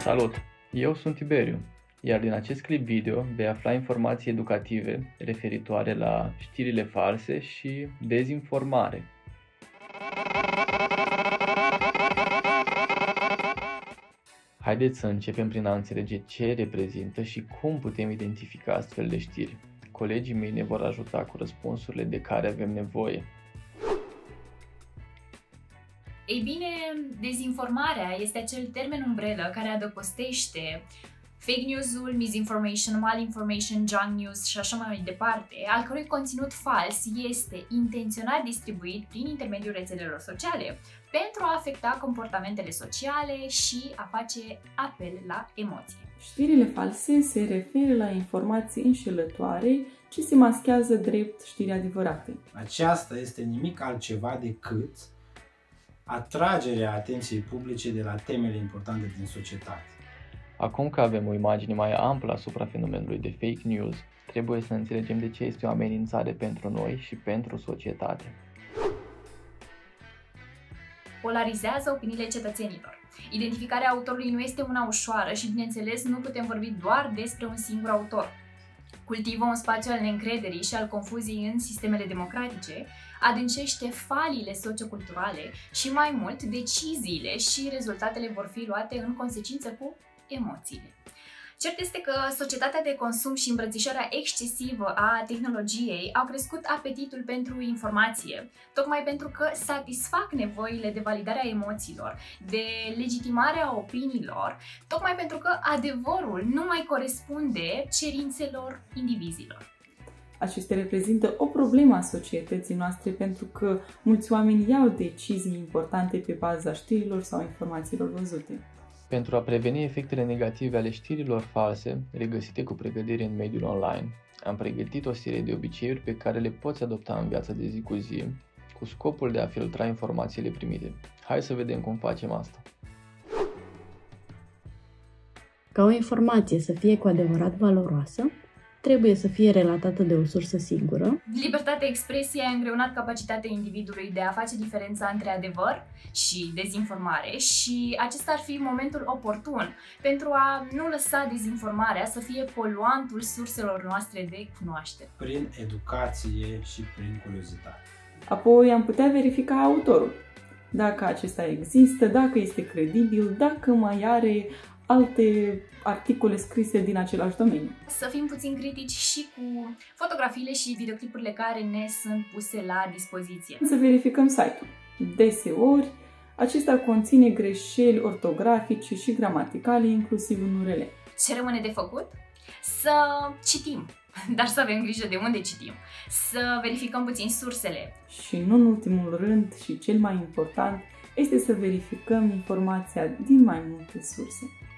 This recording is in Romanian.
Salut! Eu sunt Tiberiu, iar din acest clip video vei afla informații educative referitoare la știrile false și dezinformare. Haideți să începem prin a înțelege ce reprezintă și cum putem identifica astfel de știri. Colegii mei ne vor ajuta cu răspunsurile de care avem nevoie. Ei bine, dezinformarea este acel termen umbrelă care adăpostește fake news-ul, misinformation, malinformation, junk news și așa mai departe, al cărui conținut fals este intenționat distribuit prin intermediul rețelelor sociale pentru a afecta comportamentele sociale și a face apel la emoție. Știrile false se referă la informații înșelătoare ce se maschează drept știri adevărate. Aceasta este nimic altceva decât atragerea atenției publice de la temele importante din societate. Acum că avem o imagine mai amplă asupra fenomenului de fake news, trebuie să înțelegem de ce este o amenințare pentru noi și pentru societate. Polarizează opiniile cetățenilor. Identificarea autorului nu este una ușoară și, bineînțeles, nu putem vorbi doar despre un singur autor. Cultivă un spațiu al neîncrederii și al confuziei în sistemele democratice, adâncește faliile socioculturale și, mai mult, deciziile și rezultatele vor fi luate în consecință cu emoțiile. Cert este că societatea de consum și îmbrățișarea excesivă a tehnologiei au crescut apetitul pentru informație, tocmai pentru că satisfac nevoile de validare a emoțiilor, de legitimare a opiniilor, tocmai pentru că adevărul nu mai corespunde cerințelor indivizilor. Acestea reprezintă o problemă a societății noastre pentru că mulți oameni iau decizii importante pe baza știrilor sau informațiilor văzute. Pentru a preveni efectele negative ale știrilor false, regăsite cu pregătire în mediul online, am pregătit o serie de obiceiuri pe care le poți adopta în viața de zi cu zi, cu scopul de a filtra informațiile primite. Hai să vedem cum facem asta. Ca o informație să fie cu adevărat valoroasă, trebuie să fie relatată de o sursă sigură. Libertatea expresiei a îngreunat capacitatea individului de a face diferența între adevăr și dezinformare și acesta ar fi momentul oportun pentru a nu lăsa dezinformarea să fie poluantul surselor noastre de cunoaștere. Prin educație și prin curiozitate. Apoi am putea verifica autorul, dacă acesta există, dacă este credibil, dacă mai are alte articole scrise din același domeniu. Să fim puțin critici și cu fotografiile și videoclipurile care ne sunt puse la dispoziție. Să verificăm site-ul. Deseori, acesta conține greșeli ortografice și gramaticale, inclusiv în URL. Ce rămâne de făcut? Să citim, dar să avem grijă de unde citim. Să verificăm puțin sursele. Și nu în ultimul rând, și cel mai important, este să verificăm informația din mai multe surse.